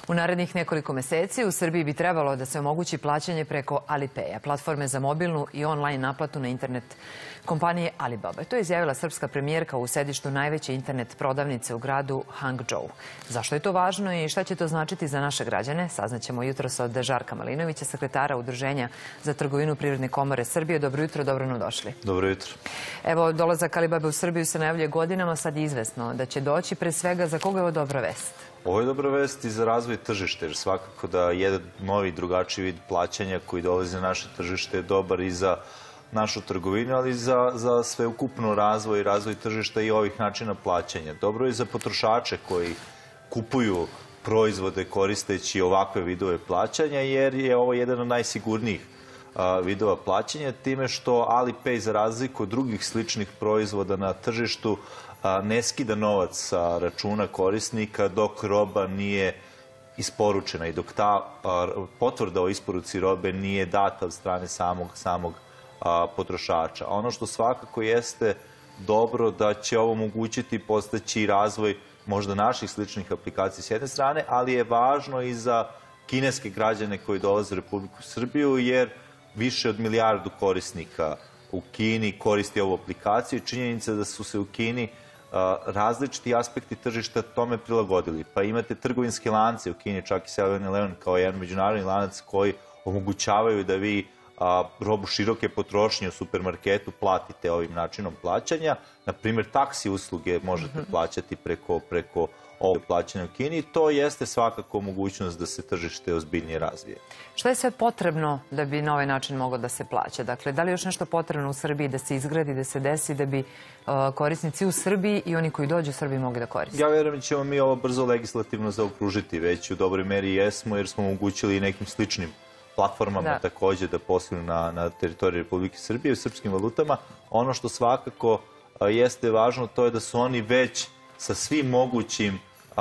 U narednih nekoliko meseci u Srbiji bi trebalo da se omogući plaćanje preko Alipaya, platforme za mobilnu i online naplatu na internet kompanije Alibaba. To je izjavila srpska premijerka u sedištu najveće internet prodavnice u gradu Hangzhou. Zašto je to važno i šta će to značiti za naše građane? Saznaćemo jutros od Žarka Malinovića, sekretara Udruženja za trgovinu Privredne komore Srbije. Dobro jutro, dobro nam došli. Dobro jutro. Evo, dolazak Alibabe u Srbiju se najavljuje godinama, sad je izvesno da će doći. Pre svega, za koga je ovo dobra vest? Ovo je dobra vest i za razvoj tržišta, jer svakako da jedan novi, drugačiji vid plaćanja koji dolazi na naše tržište je dobar i za našu trgovinu, ali i za sveukupno razvoj i razvoj tržišta i ovih načina plaćanja. Dobro je i za potrošače koji kupuju proizvode koristeći ovakve vidove plaćanja, jer je ovo jedan od najsigurnijih vidova plaćanja, time što Alipay, za razliku od drugih sličnih proizvoda na tržištu, ne skida novac sa računa korisnika dok roba nije isporučena i dok ta potvrda o isporuci robe nije data od strane samog potrošača. Ono što svakako jeste dobro da će ovo omogućiti postaći razvoj možda naših sličnih aplikacija s jedne strane, ali je važno i za kineske građane koji dolaze u Republiku Srbiju, jer više od 1 milijardu korisnika u Kini koristi ovu aplikaciju. Činjenica da su se u Kini različiti aspekti tržišta tome prilagodili. Pa imate trgovinske lance u Kini, čak i 7-Eleven kao jedan međunarodni lanac koji omogućavaju da vi robu široke potrošnje u supermarketu platite ovim načinom plaćanja. Naprimjer, taksi usluge možete plaćati preko ovog plaćanja u Kini. To jeste svakako mogućnost da se tržište ozbiljnije razvije. Šta je sve potrebno da bi na ovaj način moglo da se plaća? Dakle, da li je još nešto potrebno u Srbiji da se izgradi, da se desi, da bi korisnici u Srbiji i oni koji dođu u Srbiji mogli da koriste? Ja verujem da ćemo mi ovo brzo legislativno zaokružiti, već u dobroj meri jesmo, jer smo omogućili i nekim sličnim platformama takođe da posluju na teritoriji Republike Srbije u srpskim valutama. Ono što svakako jeste važno, to je da su oni već sa svim mogućim,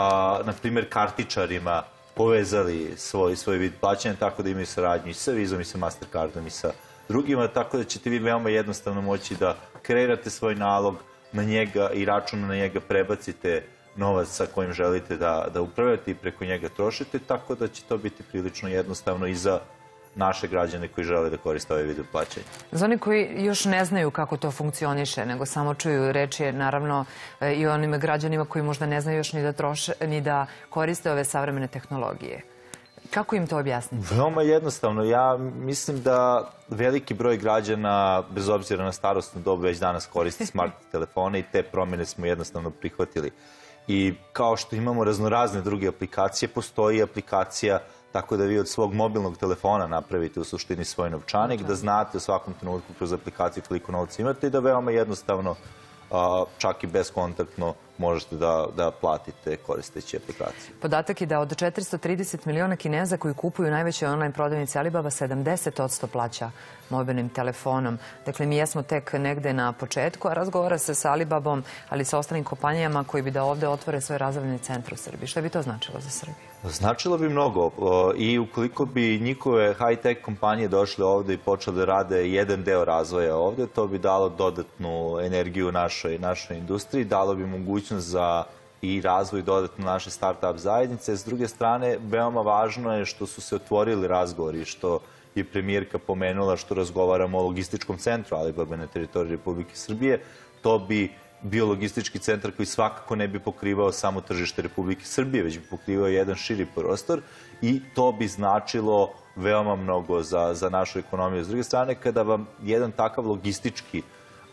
na primjer, kartičarima povezali svoj vid plaćanja, tako da imaju saradnju i sa Vizom i sa Mastercardom i sa drugima, tako da ćete vi veoma jednostavno moći da kreirate svoj nalog na njega i račun na njega prebacite novac sa kojim želite da upravljate i preko njega trošite, tako da će to biti prilično jednostavno i za naše građane koji žele da koriste ovaj vid plaćanja. Za oni koji još ne znaju kako to funkcioniše, nego samo čuju, reč je naravno i o onim građanima koji možda ne znaju još ni da koriste ove savremene tehnologije. Kako im to objasniti? Veoma jednostavno. Ja mislim da veliki broj građana, bez obzira na starosnu dobu, već danas koristi smart telefone i te promjene smo jednostavno prihvatili. I kao što imamo raznorazne druge aplikacije, postoji aplikacija tako da vi od svog mobilnog telefona napravite u suštini svoj novčanik, da znate u svakom trenutku kroz aplikaciju koliko novca imate i da veoma jednostavno, čak i bezkontaktno, možete da platite koristeći aplikaciju. Podatak je da od 430 miliona Kineza koji kupuju najveće online prodavnice Alibaba, 70% plaća mobilnim telefonom. Dakle, mi jesmo tek negde na početku, a razgovara se sa Alibabom, ali i sa ostalim kompanijama koji bi da ovde otvore svoje razvojne centre u Srbiji. Šta bi to značilo za Srbiju? Značilo bi mnogo i ukoliko bi njihove high-tech kompanije došle ovde i počele da rade jedan deo razvoja ovde, to bi dalo dodatnu energiju našoj industriji, dalo bi mogućnost za i razvoj dodatno naše start-up zajednice. S druge strane, veoma važno je što su se otvorili razgovori, što je premijerka pomenula, što razgovaramo o logističkom centru Alibabe na teritoriji Republike Srbije. To bi bio logistički centar koji svakako ne bi pokrivao samo tržište Republike Srbije, već bi pokrivao jedan širi prostor i to bi značilo veoma mnogo za našu ekonomiju. S druge strane, kada vam jedan takav logistički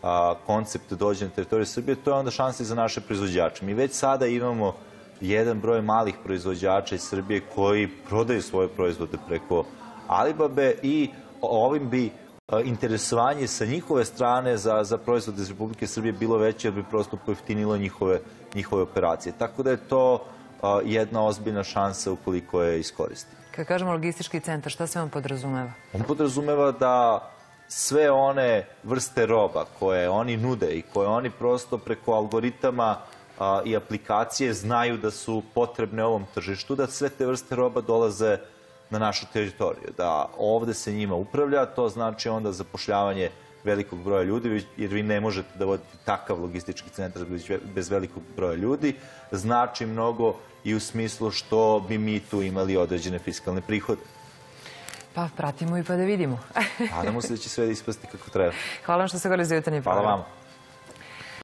koncept dođe na teritoriju Srbije, to je onda šansa i za naše proizvođače. Mi već sada imamo jedan broj malih proizvođača iz Srbije koji prodaju svoje proizvode preko Alibabe i ovim bi interesovanje sa njihove strane za proizvode iz Republike Srbije bilo veće, jer bi prosto pojeftinilo njihove operacije. Tako da je to jedna ozbiljna šansa ukoliko je iskoristimo. Kad kažemo logistički centar, šta se on podrazumeva? On podrazumeva da sve one vrste roba koje oni nude i koje oni prosto preko algoritama i aplikacije znaju da su potrebne ovom tržištu, da sve te vrste roba dolaze na našu teritoriju, da ovde se njima upravlja. To znači onda zapošljavanje velikog broja ljudi, jer vi ne možete da vodite takav logistički centar bez velikog broja ljudi. Znači mnogo i u smislu što bi mi tu imali određene fiskalne prihode. Pa pratimo i pa da vidimo. Nadamo se da će sve ispasti kako treba. Hvala vam što ste govorili za Jutarnji program. Hvala vama.